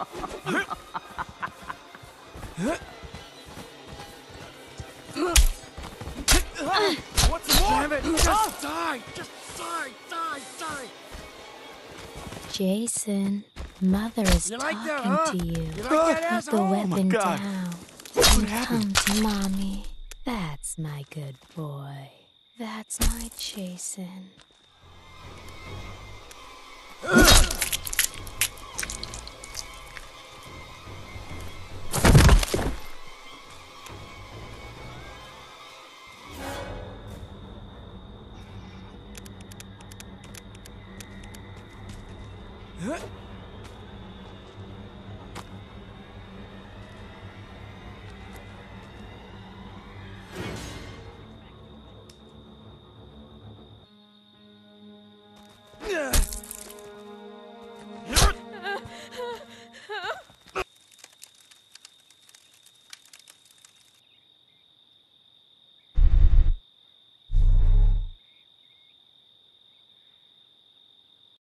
What's more? Damn it! Just die! Just die! Die! Die! Jason, Mother is You like talking that, huh? to you. You like that, Put the asshole? weapon God. down What and happened? come to Mommy. That's my good boy. That's my Jason.